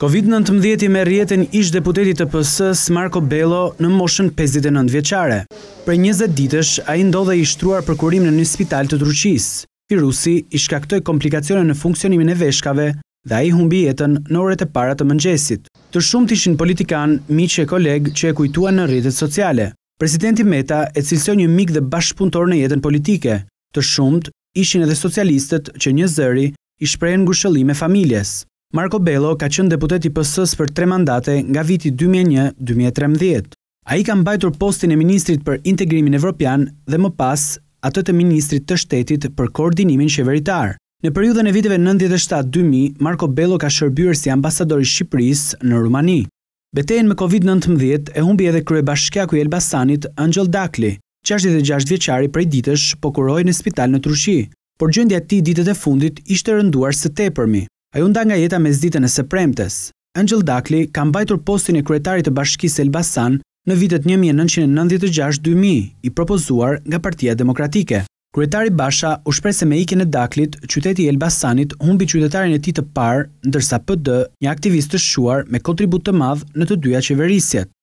Covid-19 i merr jetën ish deputeti të PS-s Marco Bello në moshën 59 vjeçare. Për 20 ditësh ai ndodhej i shtruar për kurim në një spital të Turqisë. Virusi i shkaktoi komplikacione në funksionimin e veshkave dhe ai humbi jetën në orët e para të mëngjesit. Të shumt ishin politikan, miq e kolegë që e kujtuan në rrjetet sociale. Presidenti Meta e cilësoi një mik dhe bashkëpunëtor në jetën politike. Të shumt ishin edhe socialistët që një zëri i shprehen ngushëllime familjes. Marco Bello ka qenë deputet i PS-s për 3 mandate nga viti 2001-2013. Ai ka mbajtur postin e ministrit për integrimin evropian dhe më pas atë të ministrit të shtetit për koordinimin qeveritar. Në periudhën e viteve 97-2000, Marco Bello ka shërbyer si ambasador i Shqipërisë në Rumani. Betejën me Covid-19 e humbi edhe kryebashkiaku i Elbasanit, Angel Dakli, 66 vjeçari prej ditësh po kuroi në spital në Turqi, por gjendja e tij ditët e fundit ishte rënduar së tepërmi. Ai u nda nga jeta mesditën e së premtes. Angel Dakli ka mbajtur postin e kryetarit të Bashkisë Elbasan në vitet 1996-2000, i propozuar nga Partia Demokratike. Kryetari Basha u shpreh se me ikjen e Daklit, qyteti i Elbasanit humbi qytetarin e tij të parë, ndërsa PD, një aktivist të shuar me kontribut të madh në të dyja qeverisjet.